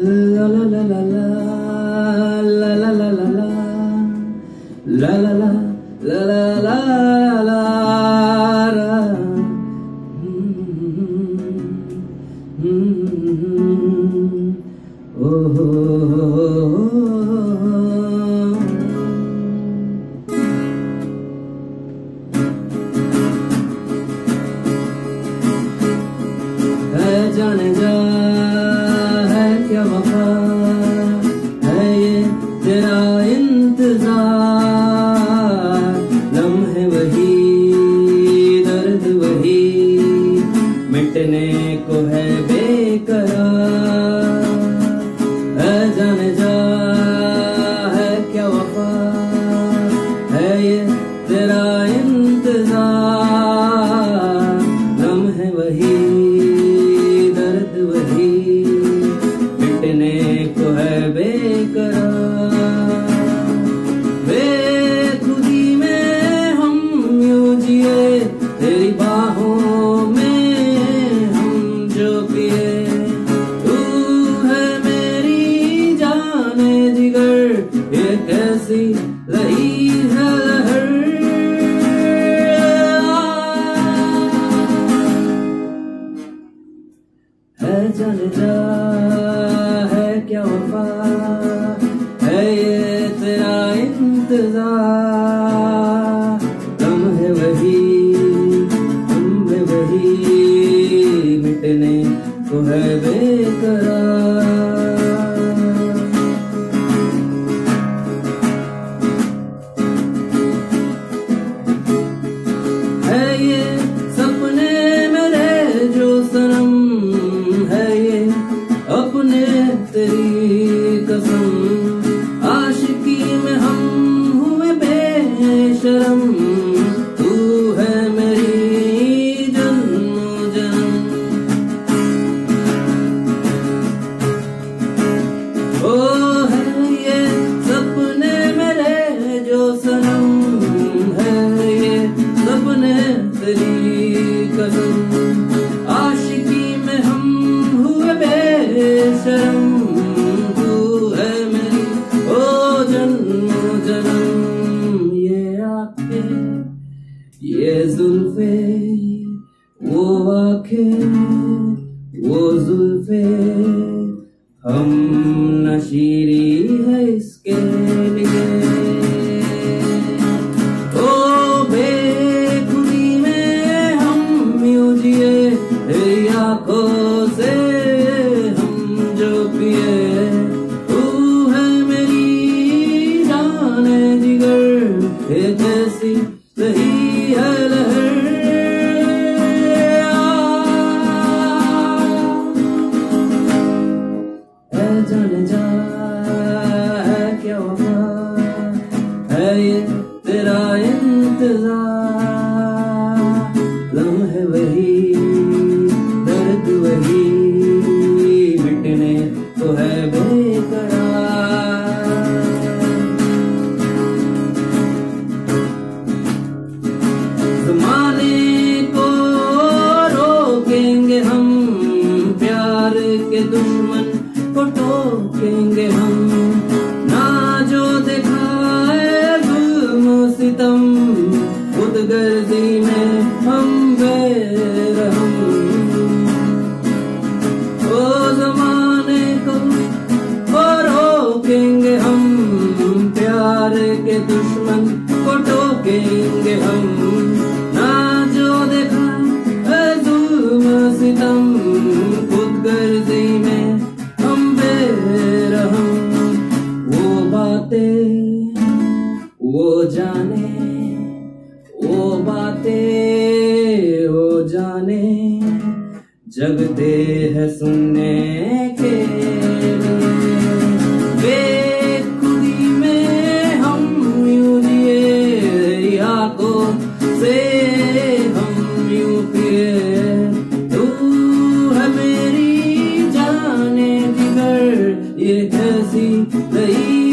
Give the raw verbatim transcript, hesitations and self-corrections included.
La la la la la la la la la la la la la la la la la la. Oh, oh, oh, oh. है जाने जा है क्या वफा है ये तेरा इंतजार, लम्हे वही दर्द वही मिटने को है बेकरार। है जाने जा है क्या वफा है ये तेरा इंतजार, लम्हे वही दर्द वही मिटने को है बेकरार। बेखुदी में हम यूं जिए तेरी बाहों में हम जो पिए, तू है मेरी जाने जिगर, ये कैसी रही है लहर। है जाने जा है क्या वफा है ये तेरा इंतजार, लम्हे वही लम्हे वही मिटने को है बेकरार। है ये सपने मेरे जो सनम, है ये अपने तेरी कसम, आशिकी में हम हुए बेशरम, तू है मेरी जन्मो जन्म। ओ है ये सपने मेरे जो सनम, है ये सपने तेरी कसम, आशिकी में हम हुए बेशरम, तू है मेरी ओ जन्मो जन्म। ये आंखें ये जुल्फे वो आंखें वो जुल्फे, हम नशीरी है इसके लिए। ओ बेखुदी में हम यूं जिए तेरी आंखों से हम जो पिए, तू है मेरी जाने जिगर, ये कैसी रही है लहर। है जाने जा है क्या वफा है ये तेरा इंतजार, लम्हे वही दर्द वही मिटने को है बेकरार। ज़माने को रोकेंगे हम, प्यार के दुश्मन को टोकेंगे हम, ना जो दिखाए जुल्म सितम, खुदगर्जी में हम बेरहम। ओ ज़माने को वो रोकेंगे हम, प्यार के दुश्मन को टोकेंगे हम, ना जो देखा है जुल्म सितम, खुदगर्जी में हम बेरहम। वो बातें वो जाने वो बातें वो जाने, जगते हैं सुनने के लिए। बेखुदी में हम यूं जिए तेरी आंखों से हम यूं पिए, तू है मेरी जाने जिगर, ये कैसी रही